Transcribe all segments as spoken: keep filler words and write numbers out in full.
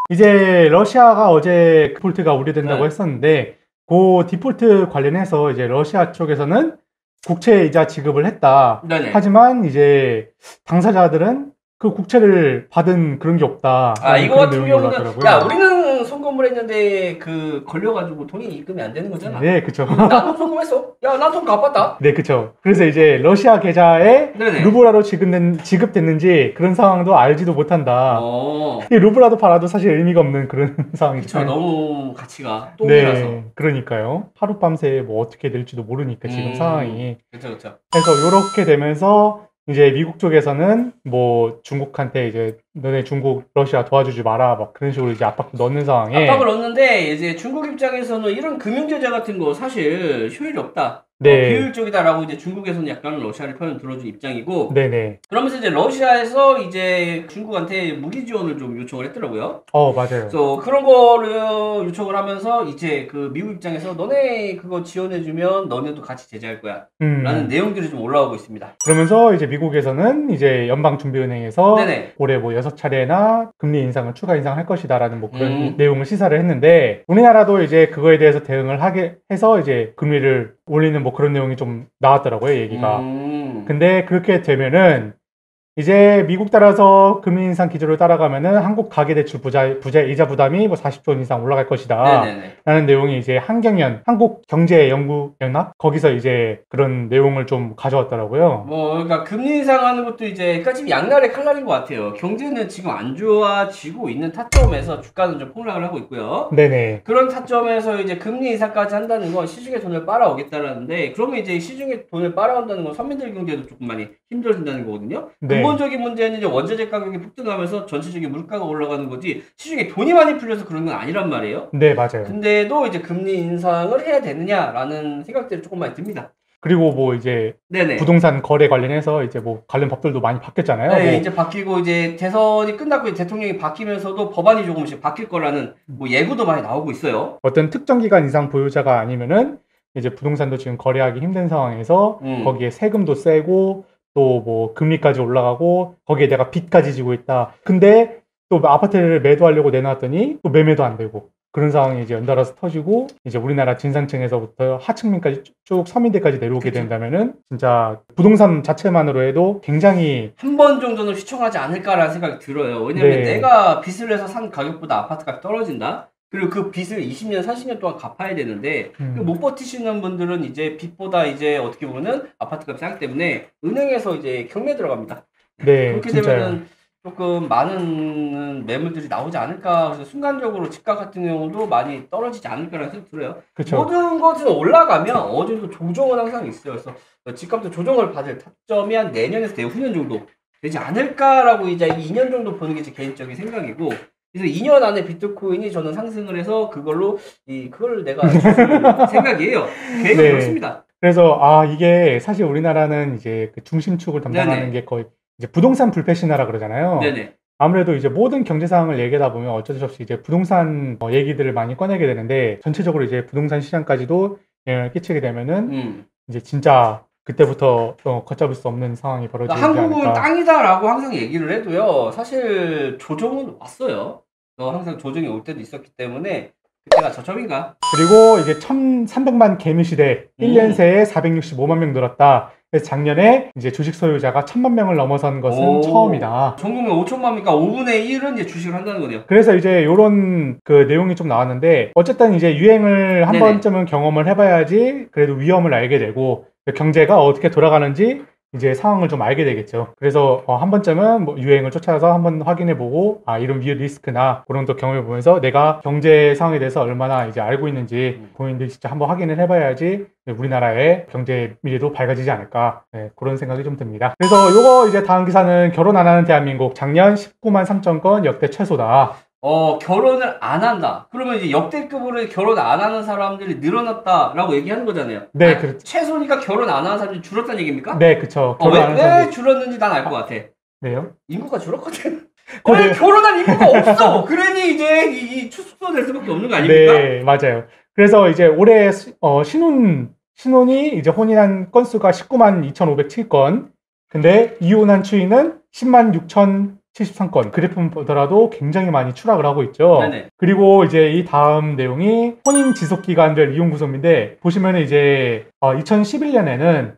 이제 러시아가 어제 디폴트가 우려된다고 네. 했었는데 그 디폴트 관련해서 이제 러시아 쪽에서는 국채 이자 지급을 했다. 네네. 하지만 이제 당사자들은 그 국채를 받은 그런 게 없다. 아, 이거 그런 같은 내용이 경우는 올라왔더라고요. 야, 우리는 송금을 했는데 그 걸려가지고 돈이 입금이 안 되는 거잖아. 네, 그쵸. 나도 송금했어. 야, 나 돈 갚았다. 네, 그쵸. 그래서 이제 러시아 계좌에 네네. 루블화로 지급된, 지급됐는지 그런 상황도 알지도 못한다. 어. 이 루블화도 팔아도 사실 의미가 없는 그런 상황이죠. 그쵸, 너무 가치가 똥이라서. 네, 그러니까요. 하룻밤새 뭐 어떻게 될지도 모르니까 지금 음, 상황이. 그쵸, 그쵸. 그래서 요렇게 되면서 이제 미국 쪽에서는 뭐 중국한테 이제 너네 중국 러시아 도와주지 마라 막 그런 식으로 이제 압박 넣는 상황에 압박을 넣는데 이제 중국 입장에서는 이런 금융 제재 같은 거 사실 효율이 없다. 네. 어, 비효율적이다라고 이제 중국에서는 약간 러시아를 편을 들어준 입장이고. 네네. 그러면서 이제 러시아에서 이제 중국한테 무기 지원을 좀 요청을 했더라고요. 어, 맞아요. 그래서 그런 거를 요청을 하면서 이제 그 미국 입장에서 너네 그거 지원해주면 너네도 같이 제재할 거야. 음. 라는 내용들이 좀 올라오고 있습니다. 그러면서 이제 미국에서는 이제 연방준비은행에서 네네. 올해 뭐 여섯 차례나 금리 인상을 추가 인상할 것이다라는 뭐 그런 음. 내용을 시사를 했는데 우리나라도 이제 그거에 대해서 대응을 하게 해서 이제 금리를 올리는 뭐 그런 내용이 좀 나왔더라고요, 얘기가. 음. 근데 그렇게 되면은 이제 미국 따라서 금리 인상 기조를 따라가면은 한국 가계대출 부자, 부자 이자 부담이 뭐 사십조 원 이상 올라갈 것이다. 네네네. 라는 내용이 이제 한경연, 한국경제연구연합? 거기서 이제 그런 내용을 좀 가져왔더라고요. 뭐, 그러니까 금리 인상하는 것도 이제, 그러니까 지금 양날의 칼날인 것 같아요. 경제는 지금 안 좋아지고 있는 타점에서 주가는 좀 폭락을 하고 있고요. 네네. 그런 타점에서 이제 금리 인상까지 한다는 건 시중에 돈을 빨아오겠다라는데, 그러면 이제 시중에 돈을 빨아온다는 건 서민들 경제도 조금 많이 힘들어진다는 거거든요. 네. 근본적인 문제는 이제 원자재 가격이 폭등하면서 전체적인 물가가 올라가는 거지, 시중에 돈이 많이 풀려서 그런 건 아니란 말이에요. 네, 맞아요. 근데도 이제 금리 인상을 해야 되느냐라는 생각들이 조금 많이 듭니다. 그리고 뭐 이제 네네. 부동산 거래 관련해서 이제 뭐 관련 법들도 많이 바뀌었잖아요. 네, 뭐 이제 바뀌고 이제 대선이 끝났고 이제 대통령이 바뀌면서도 법안이 조금씩 바뀔 거라는 뭐 예고도 많이 나오고 있어요. 어떤 특정 기간 이상 보유자가 아니면은 이제 부동산도 지금 거래하기 힘든 상황에서 음. 거기에 세금도 세고 또 뭐 금리까지 올라가고 거기에 내가 빚까지 지고 있다. 근데 또 아파트를 매도하려고 내놨더니 또 매매도 안 되고 그런 상황이 이제 연달아서 터지고 이제 우리나라 진상층에서부터 하층민까지 쭉 서민대까지 내려오게 그쵸. 된다면은 진짜 부동산 자체만으로 해도 굉장히 한 번 정도는 휘청하지 않을까라는 생각이 들어요. 왜냐면 네. 내가 빚을 내서 산 가격보다 아파트값이 떨어진다? 그리고 그 빚을 이십 년, 삼십 년 동안 갚아야 되는데 음. 못 버티시는 분들은 이제 빚보다 이제 어떻게 보면은 아파트값이 싸기 때문에 은행에서 이제 경매 들어갑니다. 네, 그렇게 진짜요. 되면은 조금 많은 매물들이 나오지 않을까. 그래서 순간적으로 집값 같은 경우도 많이 떨어지지 않을까라는 생각이 들어요. 그쵸. 모든 것은 올라가면 어느 정도 조정은 항상 있어요. 그래서 집값도 조정을 받을 타점이 한 내년에서 내후년 정도 되지 않을까라고 이제 이 년 정도 보는 게 제 개인적인 생각이고. 그래서 이 년 안에 비트코인이 저는 상승을 해서 그걸로 이 그걸 내가 줄 생각이에요. 계획은 네. 그렇습니다. 그래서 아 이게 사실 우리나라는 이제 그 중심축을 담당하는 네네. 게 거의 이제 부동산 불패 신화라 그러잖아요. 네네. 아무래도 이제 모든 경제 상황을 얘기하다 보면 어쩔 수 없이 이제 부동산 어, 얘기들을 많이 꺼내게 되는데 전체적으로 이제 부동산 시장까지도 영향을 끼치게 되면은 음. 이제 진짜 그때부터 어, 걷잡을 수 없는 상황이 벌어지지 그러니까 한국은 않을까. 땅이다라고 항상 얘기를 해도요. 사실 조정은 왔어요. 어, 항상 조정이 올 때도 있었기 때문에 그때가 저점인가? 그리고 이제 천삼백만 개미 시대 음. 일 년 새에 사백육십오만 명 늘었다. 그래서 작년에 이제 주식 소유자가 천만 명을 넘어선 것은 오. 처음이다. 전 국민 오천만이니까 오분의 일은 이제 주식을 한다는 거네요. 그래서 이제 요런 그 내용이 좀 나왔는데 어쨌든 이제 유행을 한 네네. 번쯤은 경험을 해봐야지 그래도 위험을 알게 되고 경제가 어떻게 돌아가는지 이제 상황을 좀 알게 되겠죠. 그래서 어, 한 번쯤은 뭐 유행을 쫓아서 한번 확인해보고 아 이런 위 리스크나 그런 또 경험해보면서 내가 경제 상황에 대해서 얼마나 이제 알고 있는지 음. 본인들이 진짜 한번 확인을 해봐야지 우리나라의 경제 미래도 밝아지지 않을까 네, 그런 생각이 좀 듭니다. 그래서 요거 이제 다음 기사는 결혼 안 하는 대한민국 작년 십구만 삼천 건 역대 최소다. 어, 결혼을 안 한다. 그러면 이제 역대급으로 결혼 안 하는 사람들이 늘어났다라고 얘기하는 거잖아요. 네, 아니, 그렇죠. 최소니까 결혼 안 하는 사람들이 줄었다는 얘기입니까? 네, 그쵸. 어, 왜, 결혼 안 하는 왜 사람들. 줄었는지 난 알 것 같아. 네요? 인구가 줄었거든. 그 왜 네. 결혼한 인구가 없어? 그러니 이제 이, 이 축소 될 수밖에 없는 거 아닙니까? 네, 맞아요. 그래서 이제 올해 시- 어, 신혼, 신혼이 이제 혼인한 건수가 십구만 이천오백칠 건. 근데 이혼한 추이는 십만 육천 칠십삼 건 그래프만 보더라도 굉장히 많이 추락을 하고 있죠. 네네. 그리고 이제 이 다음 내용이 혼인 지속 기간별 이용 구성비인데 보시면은 이제 어, 이천십일 년에는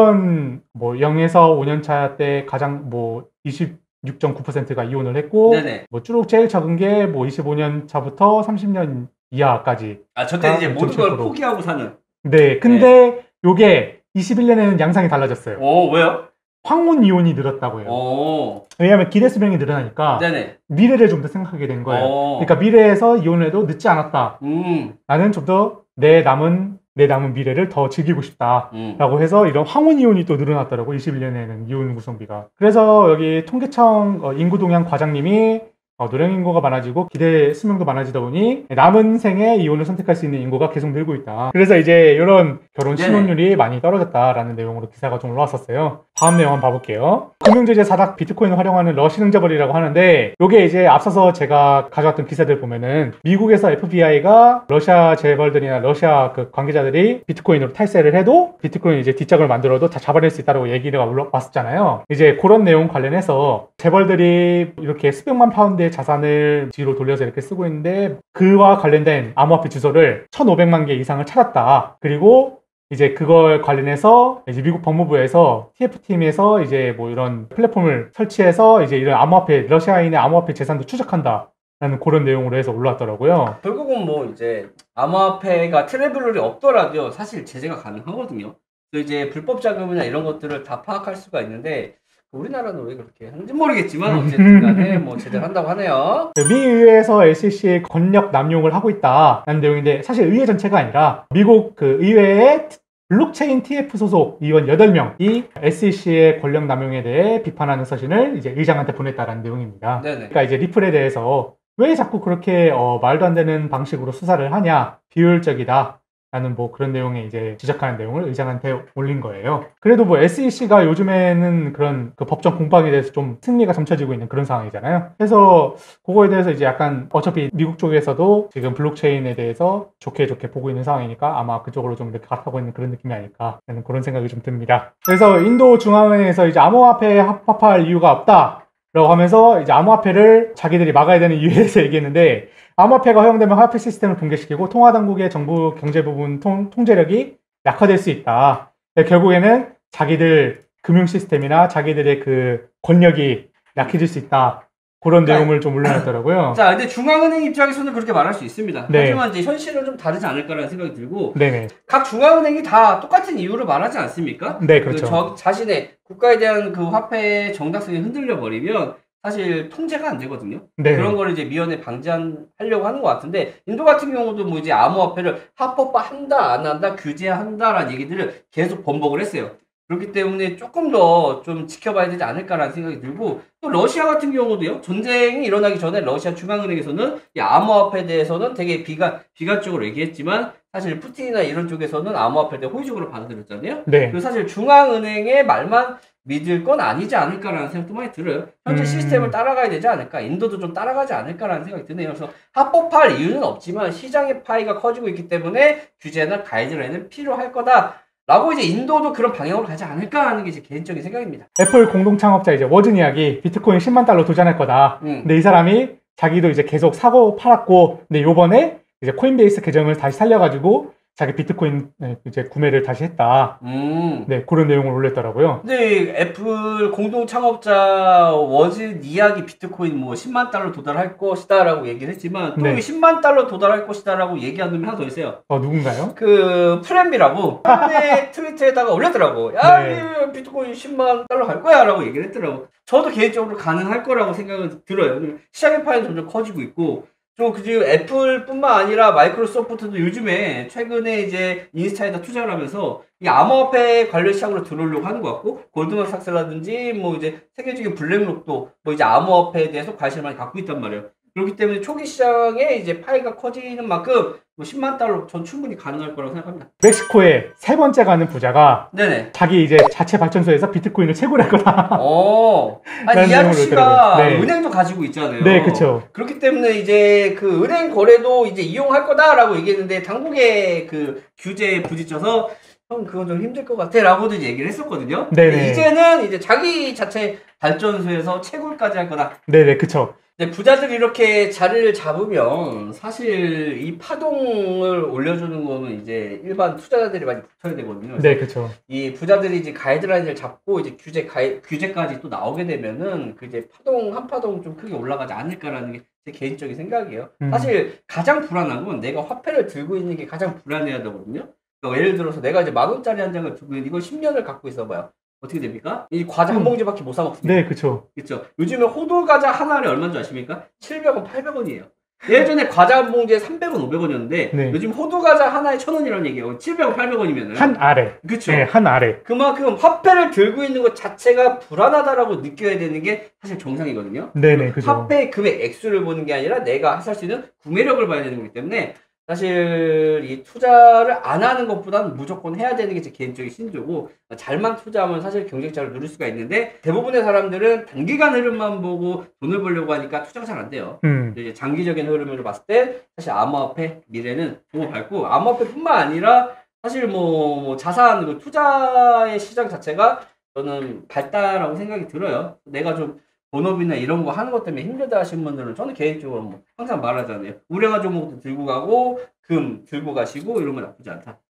이런 뭐 영에서 오 년 차 때 가장 뭐 이십육 점 구 퍼센트가 이혼을 했고 네네. 뭐 쭉 제일 적은 게 뭐 이십오 년 차부터 삼십 년 이하까지. 아, 저때 이제 아, 모든 걸 오 점 칠 퍼센트. 포기하고 사는. 네, 근데 요게 이십일 년에는 양상이 달라졌어요. 오, 왜요? 황혼 이혼이 늘었다고 해요. 오. 왜냐하면 기대 수명이 늘어나니까 네네. 미래를 좀 더 생각하게 된 거예요. 오. 그러니까 미래에서 이혼을 해도 늦지 않았다. 음. 나는 좀 더 내 남은 내 남은 미래를 더 즐기고 싶다. 음. 라고 해서 이런 황혼 이혼이 또 늘어났더라고. 이십일 년에는 이혼 구성비가. 그래서 여기 통계청 어, 인구동향 과장님이 어, 노령 인구가 많아지고 기대 수명도 많아지다 보니 남은 생에 이혼을 선택할 수 있는 인구가 계속 늘고 있다. 그래서 이제 이런 결혼 네네. 신혼율이 많이 떨어졌다라는 내용으로 기사가 좀 올라왔었어요. 다음 내용 한번 봐볼게요. 금융제재 사닥 비트코인을 활용하는 러시 능자벌이라고 하는데 이게 이제 앞서서 제가 가져왔던 기사들 보면은 미국에서 에프비아이가 러시아 재벌들이나 러시아 그 관계자들이 비트코인으로 탈세를 해도 비트코인 이제 뒷작을 만들어도 다 잡아낼 수 있다고 얘기가 올라왔었잖아요. 이제 그런 내용 관련해서 재벌들이 이렇게 수백만 파운드의 자산을 뒤로 돌려서 이렇게 쓰고 있는데 그와 관련된 암호화폐 주소를 천오백만 개 이상을 찾았다. 그리고 이제 그걸 관련해서 이제 미국 법무부에서 티에프팀에서 이제 뭐 이런 플랫폼을 설치해서 이제 이런 암호화폐 러시아인의 암호화폐 재산도 추적한다. 라는 그런 내용으로 해서 올라왔더라고요. 결국은 뭐 이제 암호화폐가 트래블룰이 없더라도 사실 제재가 가능하거든요. 그래서 이제 불법 자금이나 이런 것들을 다 파악할 수가 있는데 우리나라는 왜 그렇게 하는지 모르겠지만 어쨌든 간에 뭐 제재를 한다고 하네요. 미 의회에서 엘씨씨의 권력 남용을 하고 있다라는 내용인데 사실 의회 전체가 아니라 미국 그 의회의 블록체인 티에프 소속 의원 여덟 명이 에스이씨의 권력 남용에 대해 비판하는 서신을 이제 의장한테 보냈다라는 내용입니다. 네네. 그러니까 이제 리플에 대해서 왜 자꾸 그렇게 어, 말도 안 되는 방식으로 수사를 하냐, 비효율적이다. 라는 뭐 그런 내용에 이제 지적하는 내용을 의장한테 올린 거예요. 그래도 뭐 에스이씨가 요즘에는 그런 그 법정 공방에 대해서 좀 승리가 점쳐지고 있는 그런 상황이잖아요. 그래서 그거에 대해서 이제 약간 어차피 미국 쪽에서도 지금 블록체인에 대해서 좋게 좋게 보고 있는 상황이니까 아마 그쪽으로 좀 이렇게 가타고 있는 그런 느낌이 아닐까 하는 그런 생각이 좀 듭니다. 그래서 인도 중앙은행에서 이제 암호화폐에 합법화할 이유가 없다. 라고 하면서 이제 암호화폐를 자기들이 막아야 되는 이유에 대해서 얘기했는데 암호화폐가 허용되면 화폐 시스템을 붕괴시키고 통화당국의 정부 경제 부분 통, 통제력이 약화될 수 있다. 결국에는 자기들 금융 시스템이나 자기들의 그 권력이 약해질 수 있다. 그런 그러니까, 내용을 좀 올려놨더라고요. 자, 근데 중앙은행 입장에서는 그렇게 말할 수 있습니다. 네. 하지만 이제 현실은 좀 다르지 않을까라는 생각이 들고 네네. 각 중앙은행이 다 똑같은 이유를 말하지 않습니까? 네, 그렇죠. 그 저, 자신의 국가에 대한 그 화폐의 정당성이 흔들려 버리면 사실 통제가 안 되거든요. 네. 그런 걸 이제 미연에 방지하려고 하는 것 같은데 인도 같은 경우도 뭐 이제 암호화폐를 합법화한다 안 한다 규제한다라는 얘기들을 계속 번복을 했어요. 그렇기 때문에 조금 더 좀 지켜봐야 되지 않을까라는 생각이 들고 또 러시아 같은 경우도요. 전쟁이 일어나기 전에 러시아 중앙은행에서는 이 암호화폐에 대해서는 되게 비관, 비관적으로 얘기했지만 사실 푸틴이나 이런 쪽에서는 암호화폐를 호의적으로 받아들였잖아요. 네. 그리고 사실 중앙은행의 말만 믿을 건 아니지 않을까라는 생각도 많이 들어요. 현재 음. 시스템을 따라가야 되지 않을까? 인도도 좀 따라가지 않을까라는 생각이 드네요. 그래서 합법화할 이유는 없지만 시장의 파이가 커지고 있기 때문에 규제나 가이드라인은 필요할 거다. 라고 이제 인도도 그런 방향으로 가지 않을까 하는 게 제 개인적인 생각입니다. 애플 공동 창업자 이제 워즈니악이 비트코인 십만 달러 도전할 거다. 음. 근데 이 사람이 자기도 이제 계속 사고 팔았고, 근데 요번에 이제 코인베이스 계정을 다시 살려가지고 자기 비트코인 이제 구매를 다시 했다. 음. 네, 그런 내용을 올렸더라고요. 근데 애플 공동 창업자 워즈니악이 비트코인 뭐 십만 달러 도달할 것이다라고 얘기를 했지만 또 네. 십만 달러 도달할 것이다라고 얘기한 놈이 하나 더 있어요. 어, 누군가요? 그 프렌비라고 내 트위터에다가 올렸더라고. 야, 네. 이 비트코인 십만 달러 갈 거야라고 얘기를 했더라고. 저도 개인적으로 가능할 거라고 생각은 들어요. 시장의 파이는 점점 커지고 있고. 또 그리고 애플뿐만 아니라 마이크로소프트도 요즘에 최근에 이제 인스타에다 투자를 하면서 이 암호화폐 관련 시장으로 들어오려고 하는 것 같고 골드만삭스라든지 뭐 이제 세계적인 블랙록도 뭐 이제 암호화폐에 대해서 관심을 많이 갖고 있단 말이에요. 그렇기 때문에 초기 시장에 이제 파이가 커지는 만큼 뭐 십만 달러 전 충분히 가능할 거라고 생각합니다. 멕시코의 세 번째 가는 부자가 네네. 자기 이제 자체 발전소에서 비트코인을 채굴할 거다. 어. 아니 이 내용으로 아저씨가 있더라고요. 네. 은행도 가지고 있잖아요. 네, 그쵸. 그렇기 때문에 이제 그 은행 거래도 이제 이용할 거다라고 얘기했는데 당국의 그 규제에 부딪혀서 형 그건 좀 힘들 것 같아 라고도 이제 얘기를 했었거든요. 네네. 근데 이제는 이제 자기 자체 발전소에서 채굴까지 할 거다. 네네, 그쵸. 근데 부자들이 이렇게 자리를 잡으면 사실 이 파동을 올려주는 거는 이제 일반 투자자들이 많이 붙어야 되거든요. 그래서 네, 그쵸. 이 부자들이 이제 가이드라인을 잡고 이제 규제 가이, 규제까지 또 나오게 되면은 그 이제 파동 한 파동 좀 크게 올라가지 않을까라는 게 제 개인적인 생각이에요. 음. 사실 가장 불안한 건 내가 화폐를 들고 있는 게 가장 불안해야 되거든요. 그러니까 예를 들어서 내가 이제 만 원짜리 한 장을 들고 있는 이걸 십 년을 갖고 있어봐요. 어떻게 됩니까? 이 과자 한 음. 봉지밖에 못 사 먹습니다. 네, 그쵸. 그렇죠. 요즘에 호두 과자 하나에 얼마인 줄 아십니까? 칠백 원, 팔백 원이에요. 예전에 과자 한 봉지에 삼백 원, 오백 원이었는데 네. 요즘 호두 과자 하나에 천 원이라는 얘기예요. 칠백 원, 팔백 원이면은 한 아래. 그렇죠. 네, 한 아래. 그만큼 화폐를 들고 있는 것 자체가 불안하다라고 느껴야 되는 게 사실 정상이거든요. 네네, 그죠. 화폐의 금액 액수를 보는 게 아니라 내가 살 수 있는 구매력을 봐야 되는 거기 때문에 사실 이 투자를 안 하는 것보다는 무조건 해야 되는 게 제 개인적인 신조고, 잘만 투자하면 사실 경쟁자를 누릴 수가 있는데 대부분의 사람들은 단기간 흐름만 보고 돈을 벌려고 하니까 투자가 잘 안 돼요. 음. 이제 장기적인 흐름을 봤을 때 사실 암호화폐 미래는 너무 밝고, 암호화폐뿐만 아니라 사실 뭐, 뭐 자산 그 투자의 시장 자체가 저는 밝다라고 생각이 들어요. 내가 좀 본업이나 이런 거 하는 것 때문에 힘들다 하시는 분들은 저는 개인적으로 뭐 항상 말하잖아요. 우량한 종목도 들고 가고 금 들고 가시고 이런 건 나쁘지 않다.